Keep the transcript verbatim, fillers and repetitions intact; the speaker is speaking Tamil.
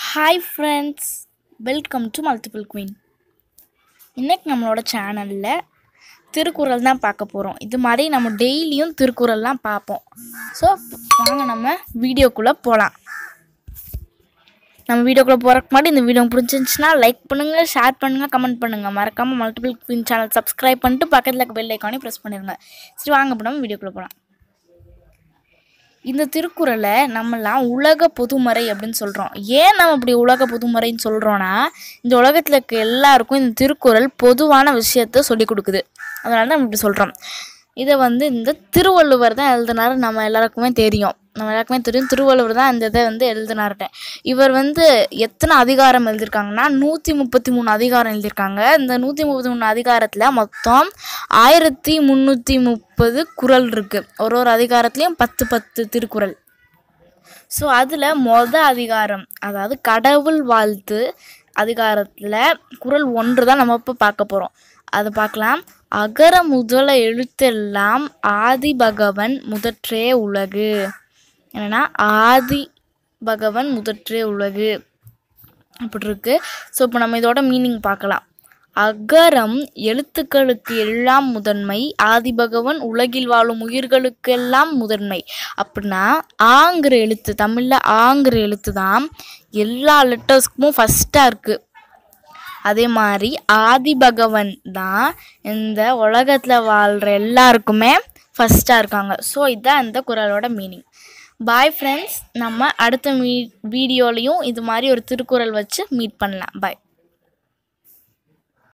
Hi friends, welcome to Multiple Queen. இன்னைக்கு நம்மளோட சேனல்ல திருக்குறள் தான் பார்க்க போறோம். இது மாதிரி நம்ம டெய்லியும் திருக்குறள்லாம் பார்ப்போம். ஸோ வாங்க நம்ம வீடியோக்குள்ள போலாம். நம்ம வீடியோக்குள்ள போறதுக்கு முன்னாடி இந்த வீடியோ பிடிச்சிருந்துச்சுன்னா லைக் பண்ணுங்க, ஷேர் பண்ணுங்க, கமெண்ட் பண்ணுங்க. மறக்காம மல்டிபிள் குவீன் சேனல் சப்ஸ்கிரைப் பண்ணிட்டு பக்கத்துல இருக்க பெல் ஐகானை பிரஸ் பண்ணிருங்க. சரி வாங்க இப்போ நம்ம வீடியோக்குள்ள போலாம். இந்த திருக்குறளை நம்மலாம் உலக பொதுமறை அப்படின்னு சொல்கிறோம். ஏன் நம்ம இப்படி உலக பொதுமறைன்னு சொல்கிறோன்னா, இந்த உலகத்தில் இருக்க எல்லாருக்கும் இந்த திருக்குறள் பொதுவான விஷயத்த சொல்லி கொடுக்குது. அதனால தான் நம்ம இப்படி சொல்கிறோம். இதை வந்து இந்த திருவள்ளுவர் தான் எழுதினாரு. நம்ம எல்லாருக்குமே தெரியும் நம்ம எல்லாருக்குமே தெரியும் திருவள்ளுவர் தான் இந்த இதை வந்து எழுதினார்ட்டு. இவர் வந்து எத்தனை அதிகாரம் எழுதியிருக்காங்கன்னா நூற்றி முப்பத்தி மூணு அதிகாரம் எழுதியிருக்காங்க. இந்த நூற்றி முப்பத்தி மூணு அதிகாரத்தில் மொத்தம் ஆயிரத்தி முந்நூற்றி முப்பது குறள் இருக்குது. ஒரு ஒரு அதிகாரத்துலேயும் பத்து பத்து திருக்குறள். ஸோ அதில் மொதல் அதிகாரம், அதாவது கடவுள் வாழ்த்து அதிகாரத்தில் குறள் ஒன்று தான் நம்ம இப்போ பார்க்க போகிறோம். அதை பார்க்கலாம். அகர முதல எழுத்தெல்லாம் ஆதி பகவன் முதற்றே உலகு. என்னன்னா ஆதி பகவன் முதற்றே உலகு அப்படி இருக்கு. ஸோ இப்போ நம்ம இதோட மீனிங் பார்க்கலாம். அகரம் எழுத்துக்களுக்கு எல்லாம் முதன்மை, ஆதி பகவன் உலகில் வாழும் உயிர்களுக்கு எல்லாம் முதன்மை. அப்படின்னா ஆங்கிற எழுத்து, தமிழில் ஆங்கிற எழுத்து தான் எல்லா லெட்டர்ஸ்க்கும் ஃபஸ்ட்டாக இருக்குது. அதே மாதிரி ஆதி பகவன் தான் இந்த உலகத்தில் வாழ்கிற எல்லாருக்குமே ஃபஸ்ட்டாக இருக்காங்க. ஸோ இதுதான் இந்த குறளோட மீனிங். பாய் ஃப்ரெண்ட்ஸ், நம்ம அடுத்த மீ வீடியோலையும் இது மாதிரி ஒரு திருக்குறள் வச்சு மீட் பண்ணலாம். பாய்.